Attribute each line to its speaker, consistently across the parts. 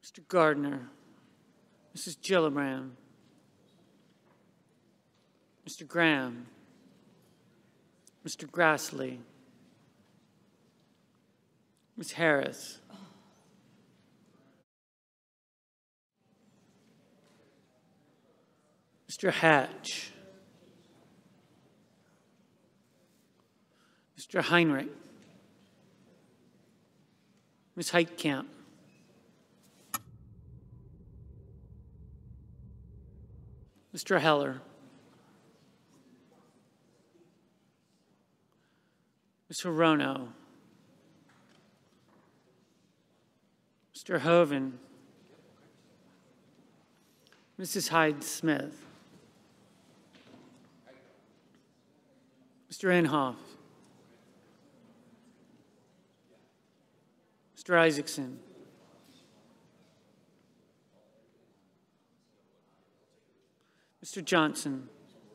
Speaker 1: Mr. Gardner, Mrs. Gillibrand, Mr. Graham, Mr. Grassley, Ms. Harris, Mr. Hatch, Mr. Heinrich, Ms. Heitkamp, Mr. Heller, Ms. Hirono, Mr. Hoven, Mrs. Hyde-Smith, Mr. Inhofe, Mr. Isaacson, Mr. Johnson,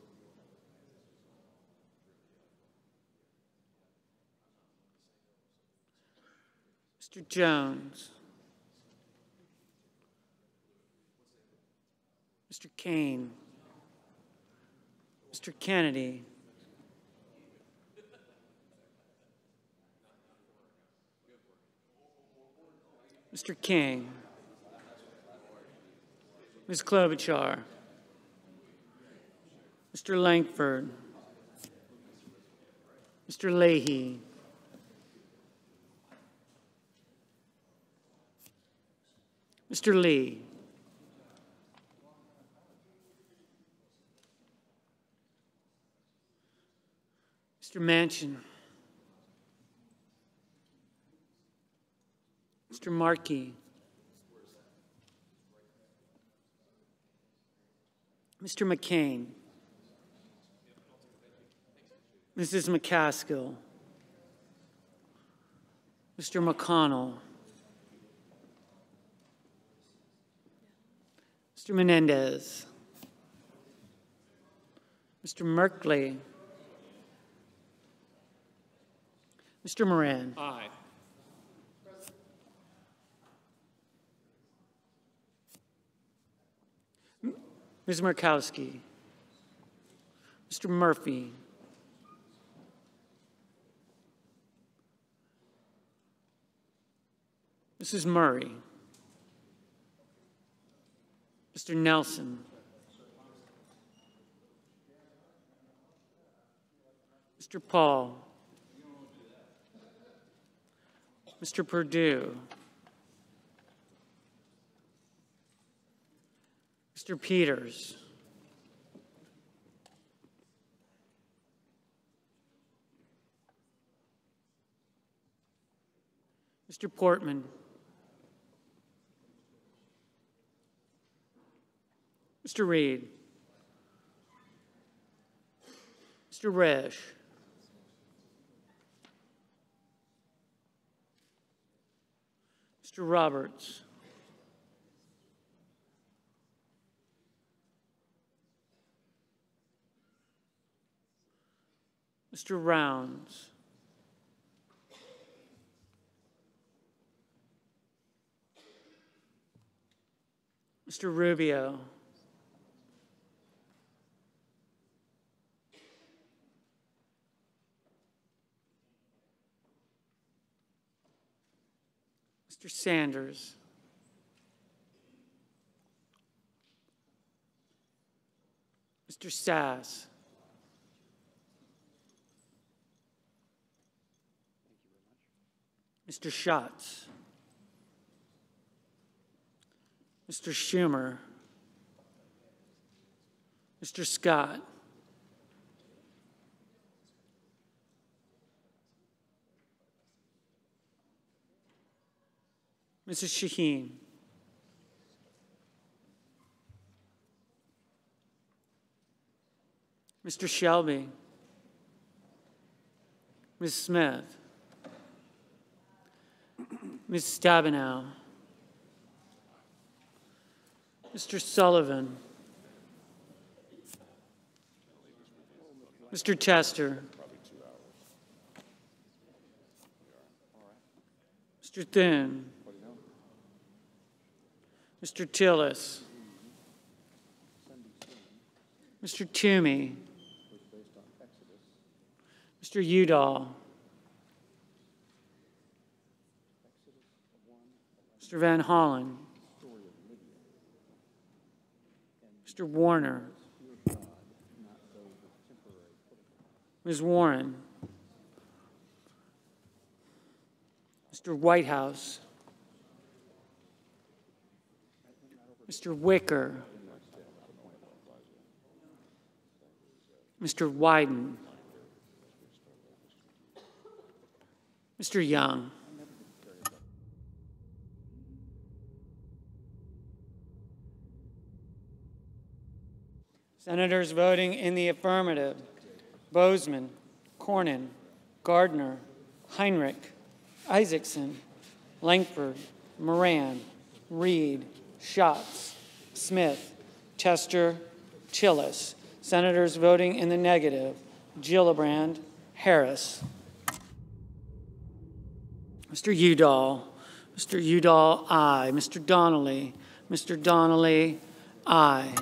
Speaker 1: Mr. Jones, Mr. Kane, Mr. Kennedy, Mr. King, Ms. Klobuchar, Mr. Langford, Mr. Leahy, Mr. Lee, Mr. Manchin, Mr. Markey, Mr. McCain, Mrs. McCaskill, Mr. McConnell, Mr. Menendez, Mr. Merkley, Mr. Moran.
Speaker 2: Aye.
Speaker 1: Ms. Murkowski, Mr. Murphy, Mrs. Murray, Mr. Nelson, Mr. Paul, Mr. Perdue, Mr. Peters, Mr. Portman, Mr. Reed, Mr. Resch, Mr. Roberts, Mr. Rounds, Mr. Rubio, Mr. Sanders, Mr. Sass, Mr. Schatz, Mr. Schumer, Mr. Scott, Mrs. Shaheen, Mr. Shelby, Ms. Smith, Ms. Stabenow, Mr. Sullivan, Mr. Tester, Mr. Thune, Mr. Tillis. Mr. Toomey. Mr. Udall. Mr. Van Hollen. Mr. Warner. Ms. Warren. Mr. Whitehouse. Mr. Wicker. Mr. Wyden. Mr. Young. Senators voting in the affirmative: Bozeman, Cornyn, Gardner, Heinrich, Isaacson, Langford, Moran, Reed, Schatz, Smith, Tester, Tillis. Senators voting in the negative: Gillibrand, Harris. Mr. Udall. Mr. Udall, aye. Mr. Donnelly. Mr. Donnelly, aye.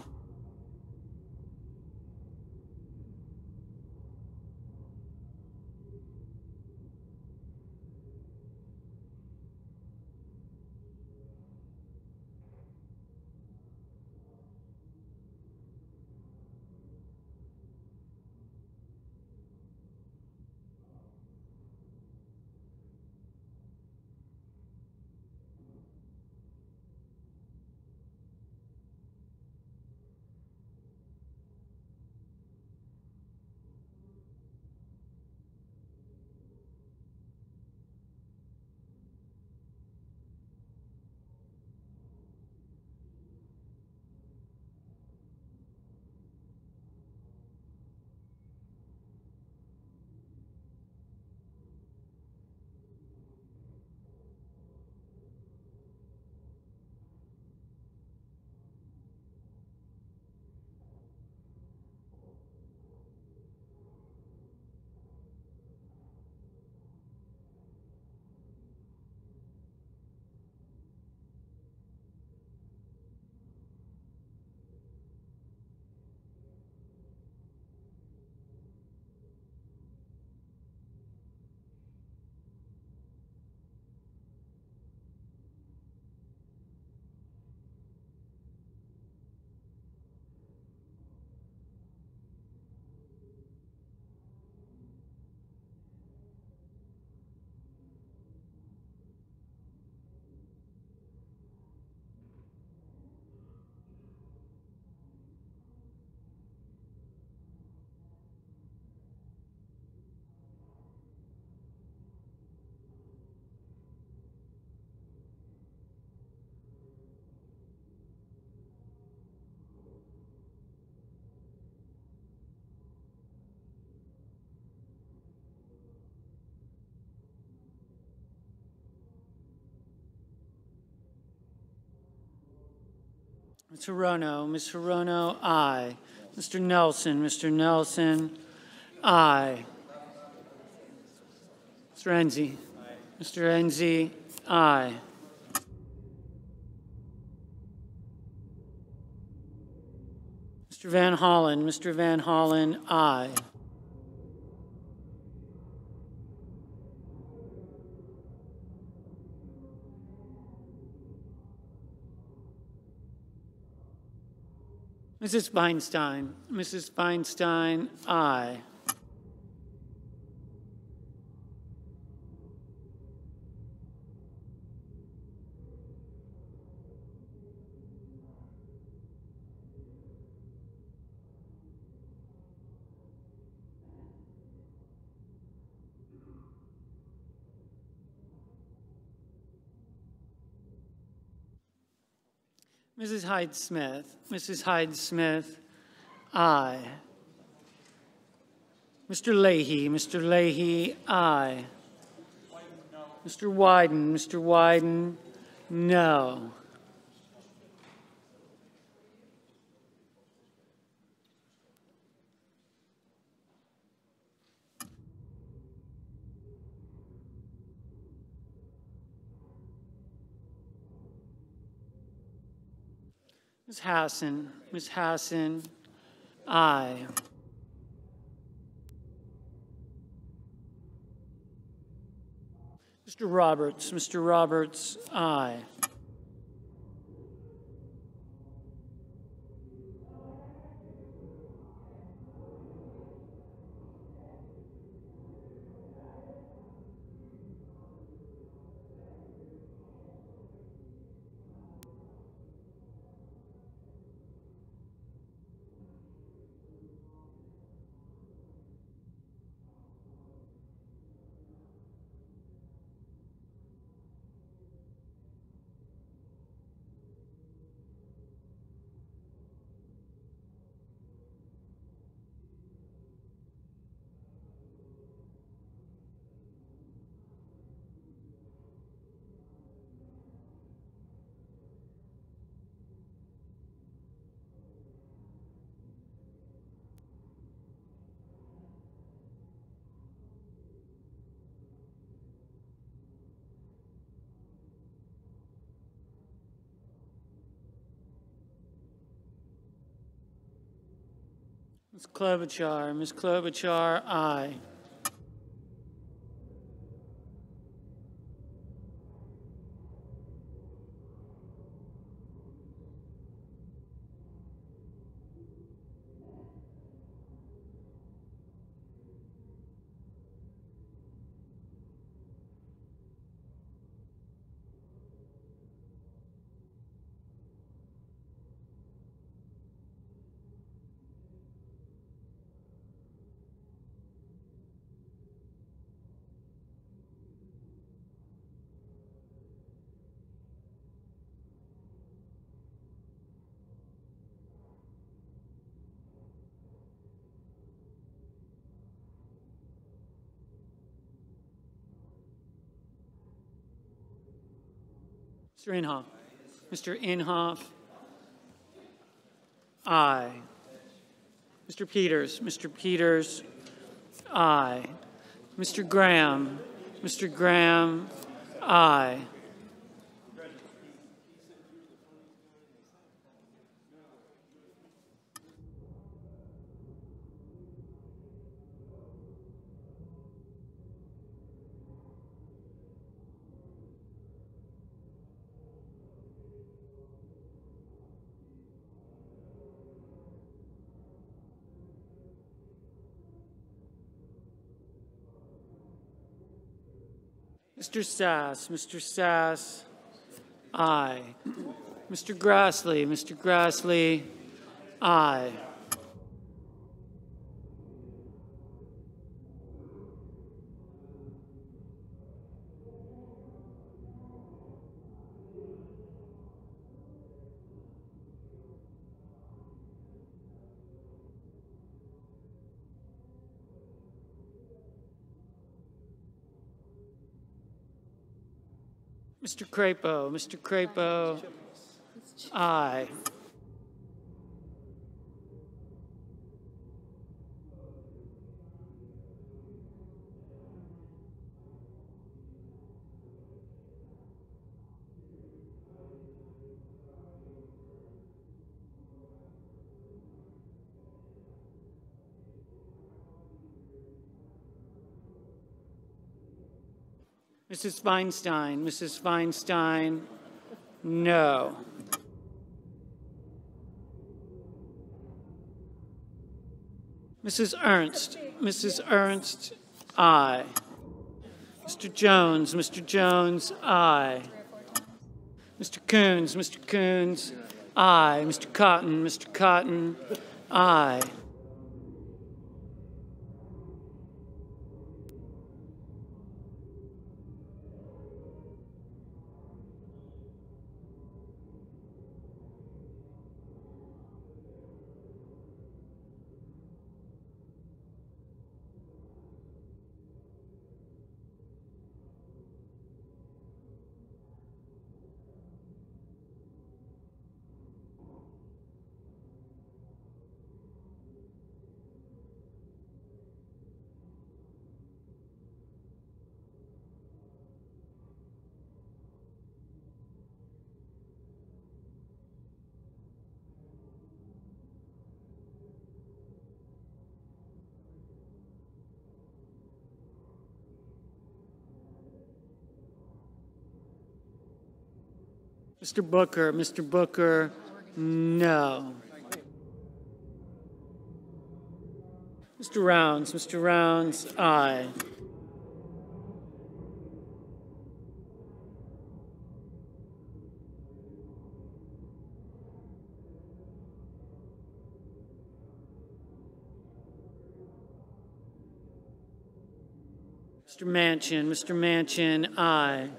Speaker 1: Ms. Hirono. Ms. Hirono, aye. Mr. Nelson. Mr. Nelson, aye. Mr. Enzi. Mr. Enzi, aye. Mr. Van Hollen. Mr. Van Hollen, aye. Mrs. Feinstein. Mrs. Feinstein, aye. Mrs. Hyde-Smith. Mrs. Hyde-Smith, aye. Mr. Leahy. Mr. Leahy, aye. Mr. Wyden. Mr. Wyden, no. Ms. Hassan. Ms. Hassan, aye. Mr. Roberts. Mr. Roberts, aye. Ms. Klobuchar. Ms. Klobuchar, aye. Mr. Inhofe. Mr. Inhofe, aye. Mr. Peters. Mr. Peters, aye. Mr. Graham. Mr. Graham, aye. Mr. Sass. Mr. Sass, aye. Mr. Grassley. Mr. Grassley, aye. Mr. Crapo. Mr. Crapo, aye. Mrs. Feinstein. Mrs. Feinstein, no. Mrs. Ernst. Mrs. Ernst, aye. Mr. Jones. Mr. Jones, aye. Mr. Coons. Mr. Coons, aye. Mr. Cotton. Mr. Cotton, aye. Mr. Booker, Mr. Booker, no. Mr. Rounds, aye. Mr. Manchin, aye.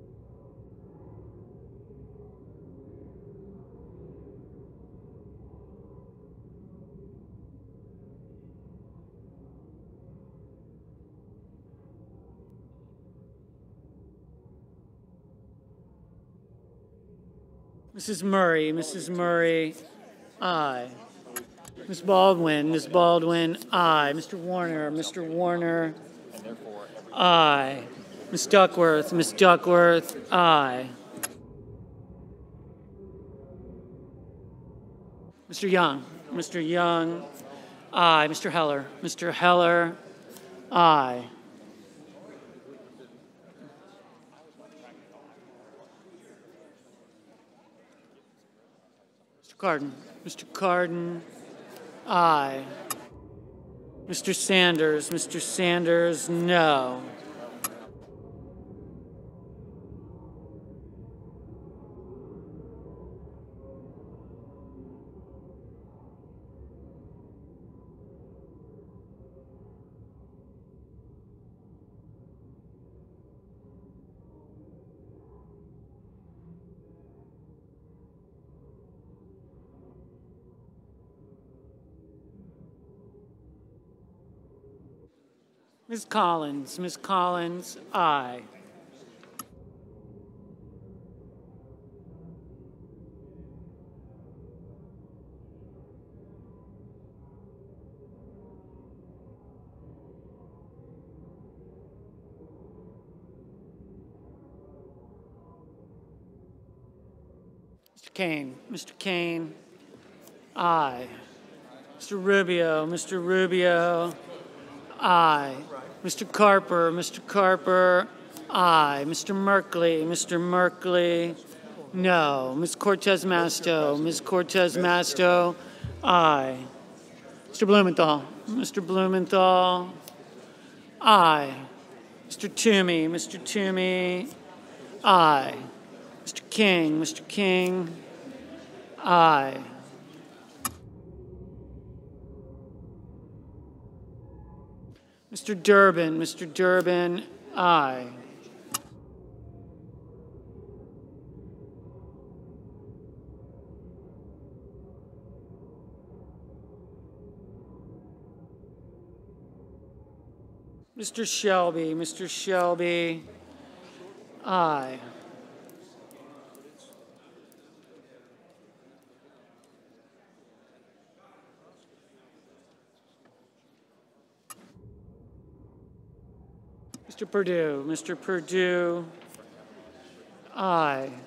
Speaker 1: Mrs. Murray, aye. Ms. Baldwin, aye. Mr. Warner, aye. Ms. Duckworth, aye. Mr. Young, aye. Mr. Heller, aye. Mr. Cardin, aye. Mr. Sanders, no. Ms. Collins, aye. Mr. Kane, aye. Mr. Rubio, aye. Mr. Carper, aye. Mr. Merkley, no. Ms. Cortez Masto, aye. Mr. Blumenthal, aye. Mr. Toomey, aye. Mr. King, aye. Mr. Durbin, aye. Mr. Shelby, aye. Mr. Purdue, aye.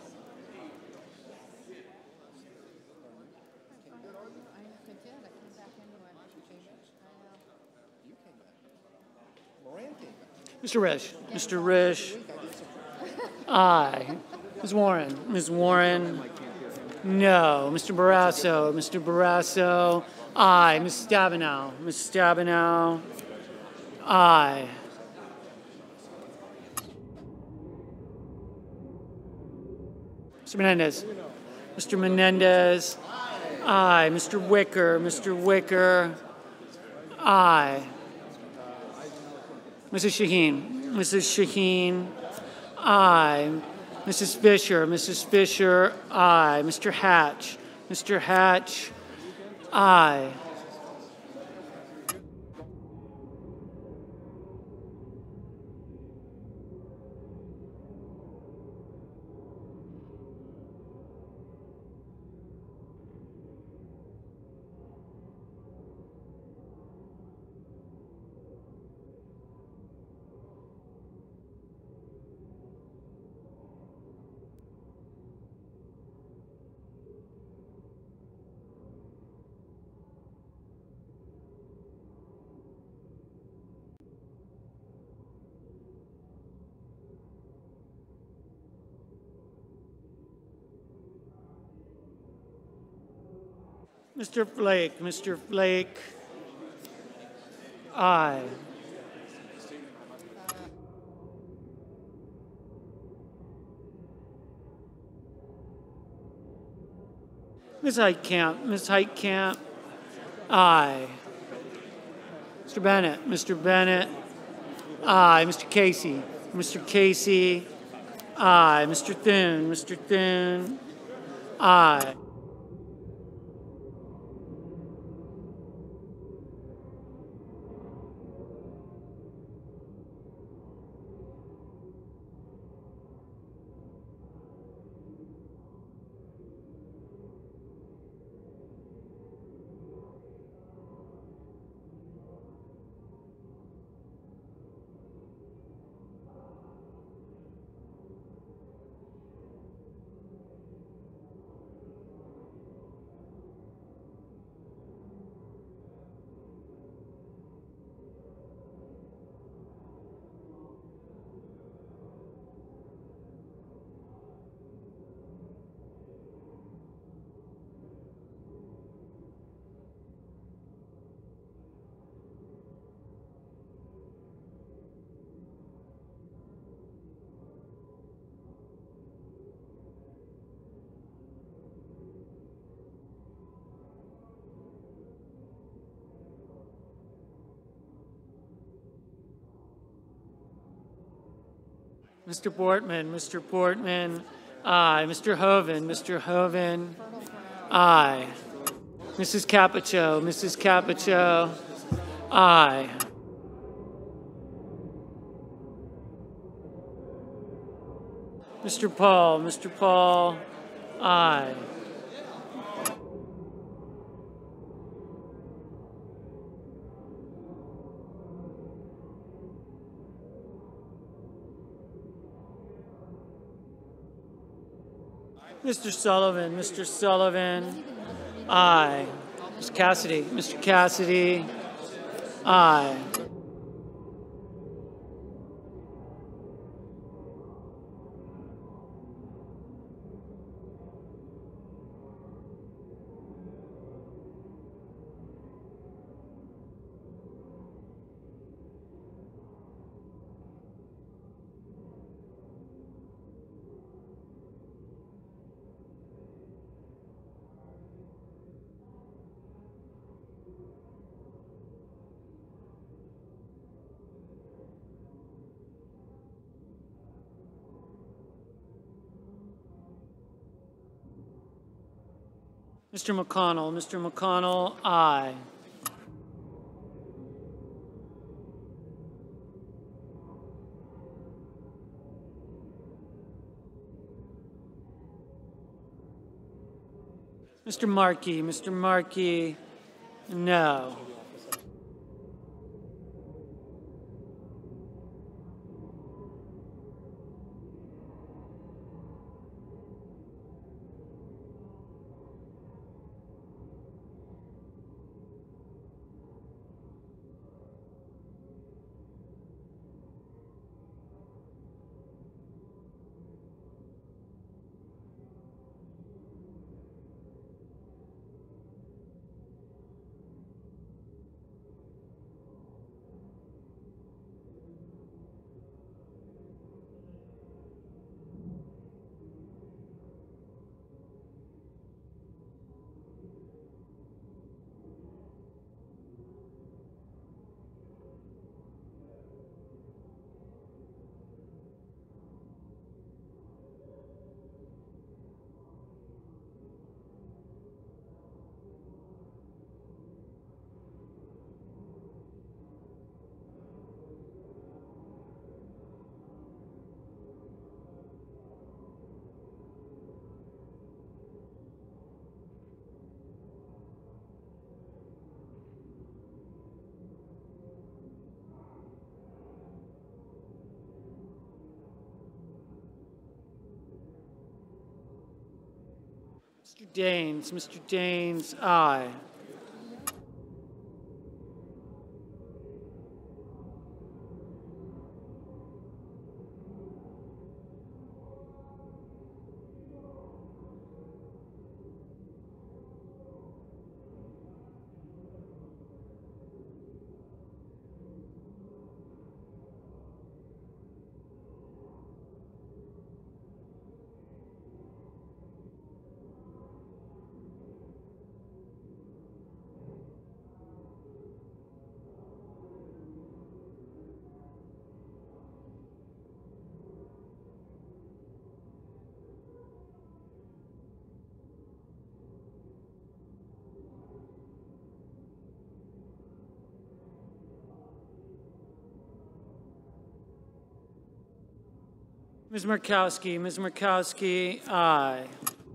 Speaker 1: Mr. Risch, aye. Ms. Warren, no. Mr. Barrasso, aye. Ms. Stabenow, aye. Mr. Menendez, aye. Mr. Wicker, aye. Mrs. Shaheen, aye. Mrs. Fisher, aye. Mr. Hatch, aye. Mr. Flake, Mr. Flake, aye. Ms. Heitkamp, aye. Mr. Bennett, aye. Mr. Casey, aye. Mr. Thune, aye. Mr. Portman, aye. Mr. Hoven, aye. Mrs. Capicho, aye. Mr. Paul, aye. Mr. Sullivan, aye. Mr. Cassidy, aye. Mr. McConnell, aye. Mr. Markey, no. Mr. Daines, aye. Ms. Murkowski, aye.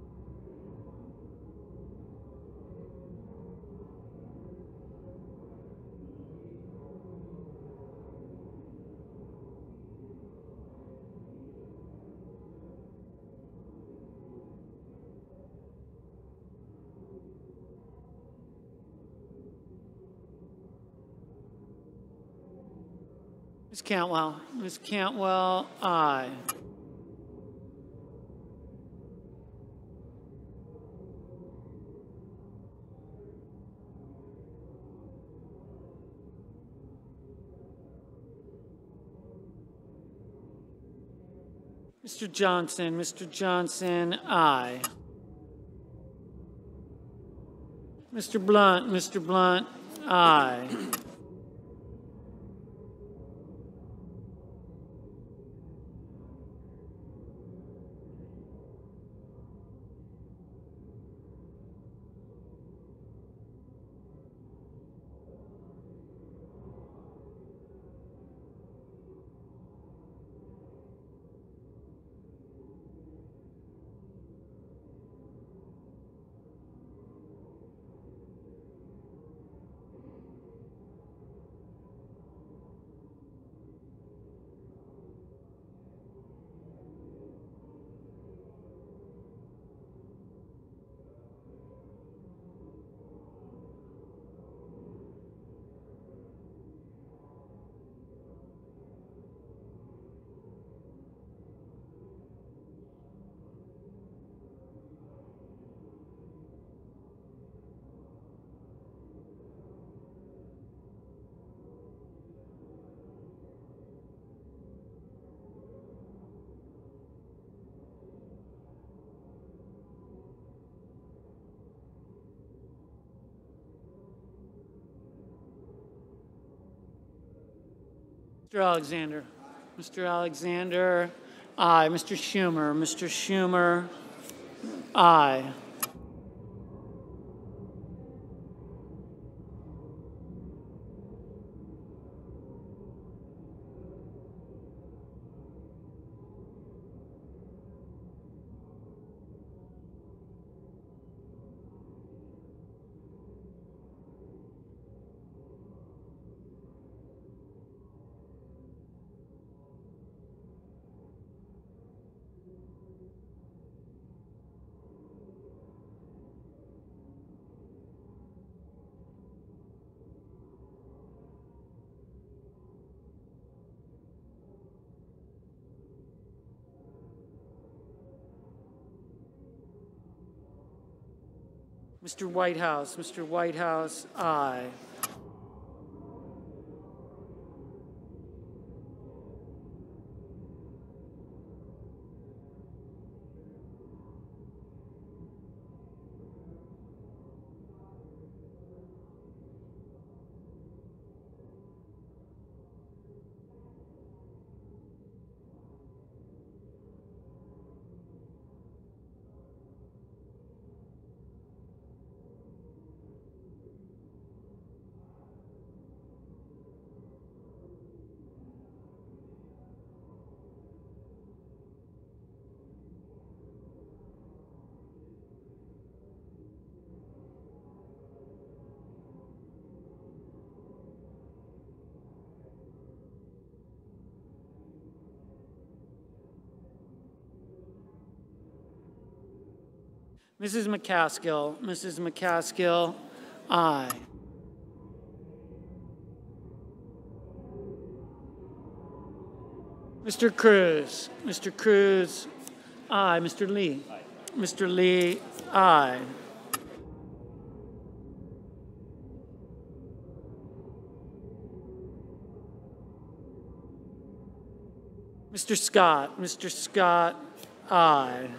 Speaker 1: Ms. Cantwell, aye. Mr. Johnson, aye. Mr. Blunt, aye. Mr. Alexander, aye. Mr. Schumer, aye. Mr. Whitehouse, aye. Mrs. McCaskill, aye. Mr. Cruz, aye. Mr. Lee, aye. Mr. Scott, aye.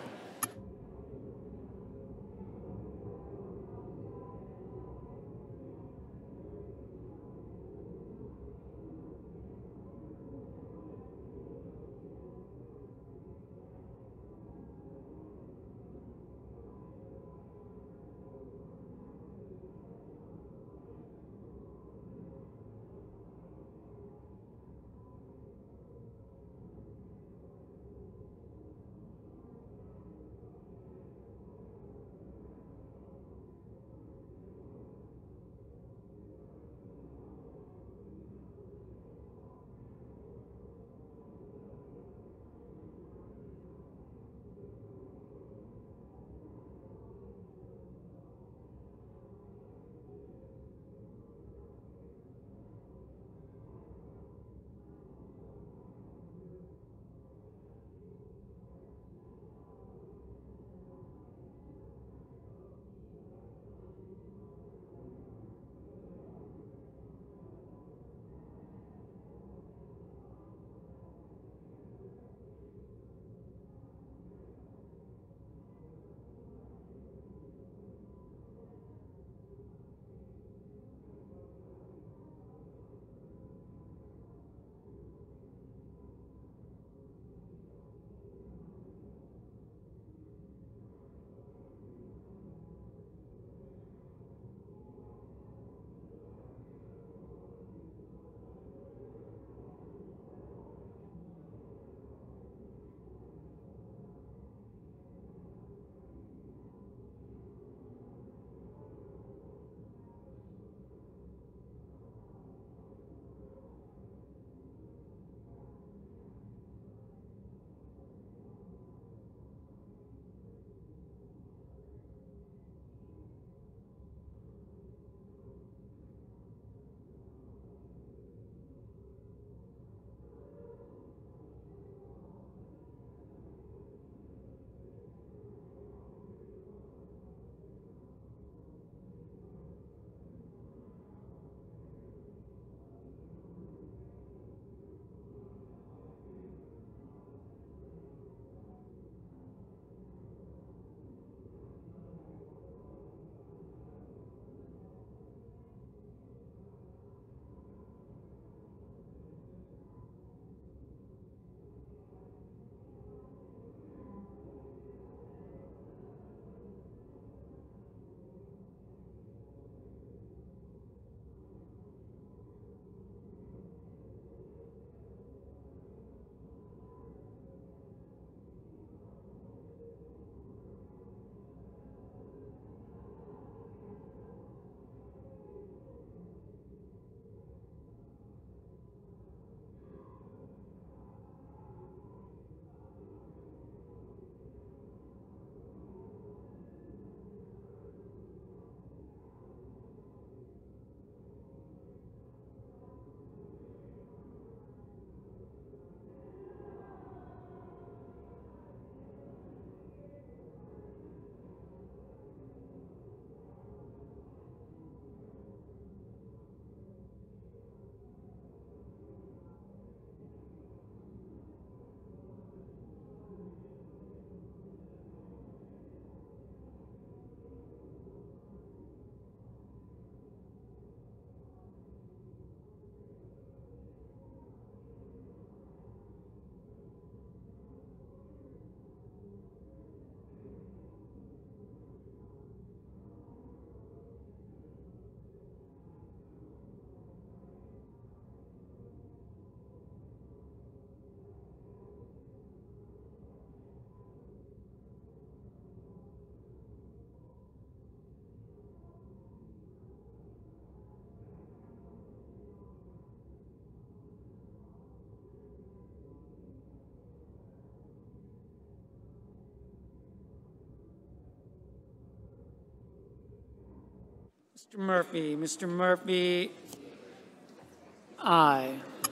Speaker 1: Mr. Murphy. Mr. Murphy, aye.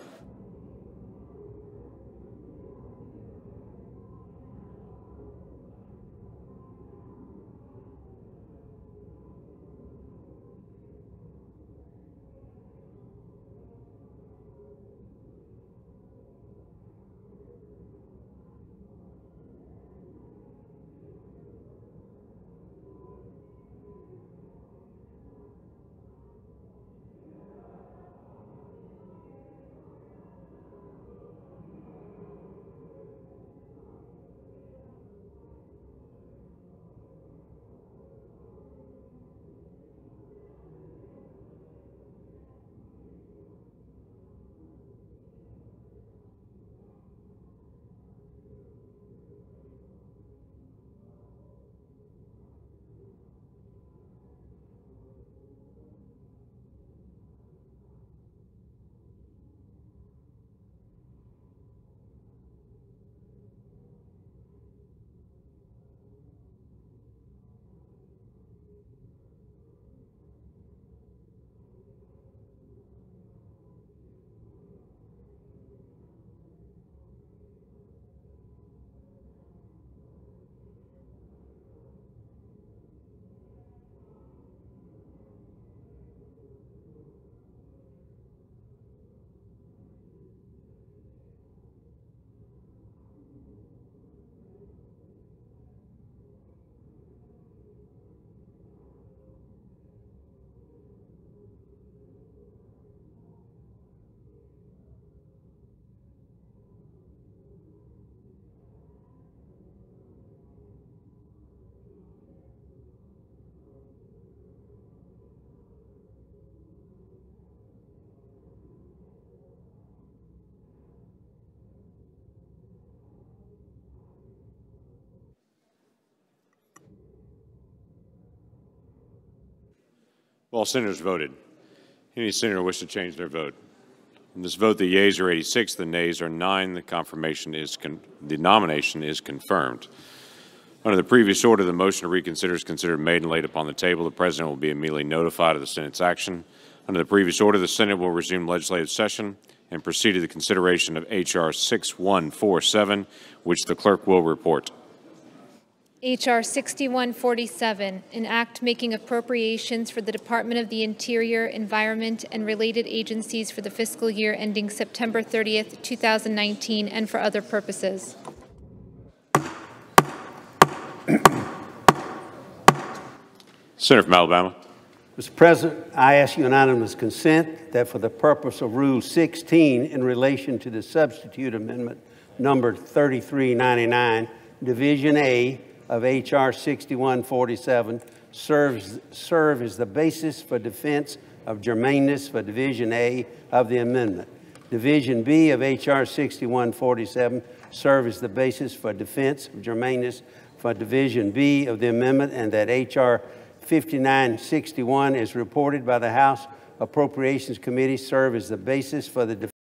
Speaker 2: All senators voted. Any senator wish to change their vote? In this vote, the yeas are 86, the nays are 9. The nomination is confirmed. Under the previous order, the motion to reconsider is considered made and laid upon the table. The President will be immediately notified of the Senate's action. Under the previous order, the Senate will resume legislative session and proceed to the consideration of H.R. 6147, which the clerk will report.
Speaker 3: H.R. 6147, an act making appropriations for the Department of the Interior, Environment, and related agencies for the fiscal year ending September 30th, 2019, and for other purposes.
Speaker 2: Senator from Alabama.
Speaker 4: Mr. President, I ask unanimous consent that for the purpose of Rule 16 in relation to the substitute amendment number 3399, Division A of H.R. 6147 serve as the basis for defense of germaneness for Division A of the amendment. Division B of H.R. 6147 serve as the basis for defense of germaneness for Division B of the amendment, and that H.R. 5961, as reported by the House Appropriations Committee, serve as the basis for the